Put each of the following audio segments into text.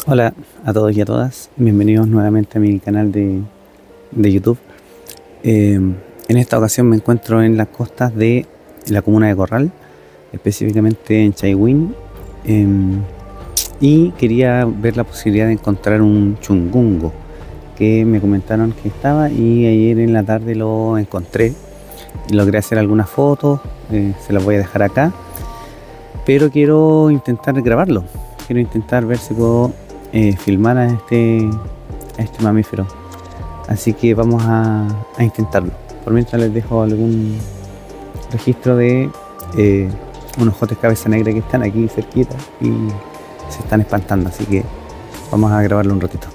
Hola a todos y a todas, bienvenidos nuevamente a mi canal de YouTube. En esta ocasión me encuentro en las costas de la comuna de Corral, específicamente en Chaywin, y quería ver la posibilidad de encontrar un chungungo que me comentaron que estaba, y ayer en la tarde lo encontré y logré hacer algunas fotos. Se las voy a dejar acá, pero quiero intentar grabarlo, quiero intentar ver si puedo filmar a este mamífero, así que vamos a intentarlo. Por mientras les dejo algún registro de unos jotes cabeza negra que están aquí cerquita y se están espantando, así que vamos a grabarlo un ratito.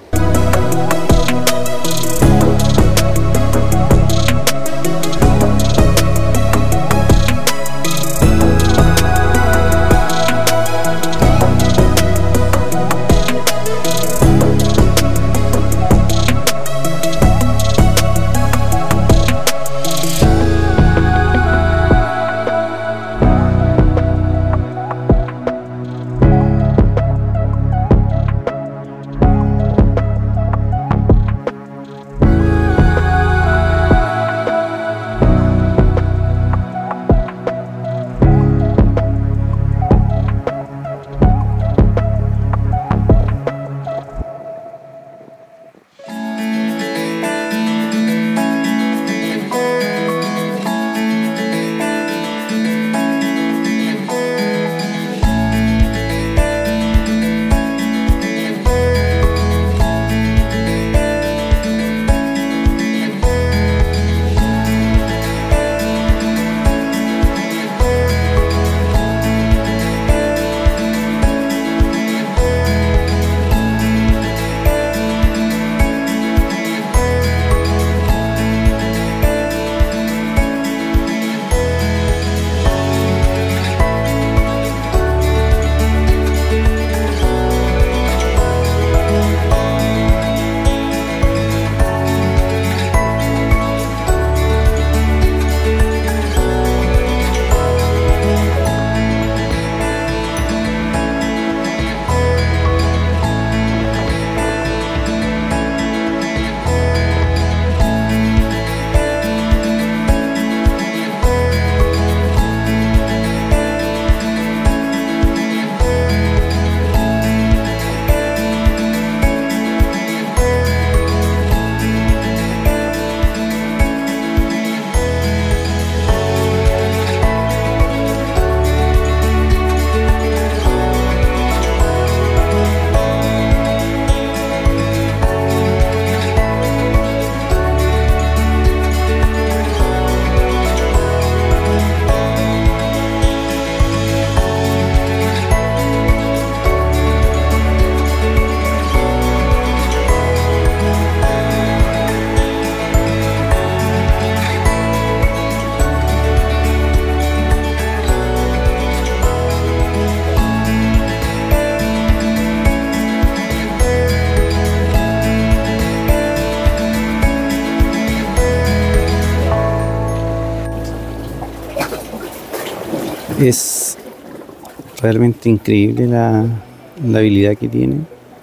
Es realmente increíble la habilidad que tiene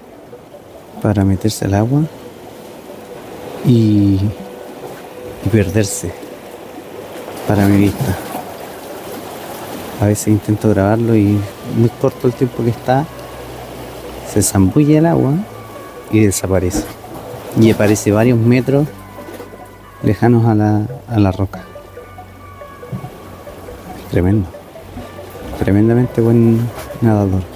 para meterse al agua y perderse para mi vista. A veces intento grabarlo y muy corto el tiempo que está, se zambulle el agua y desaparece, y aparece varios metros lejanos a la roca. Tremendo. Tremendamente buen nadador.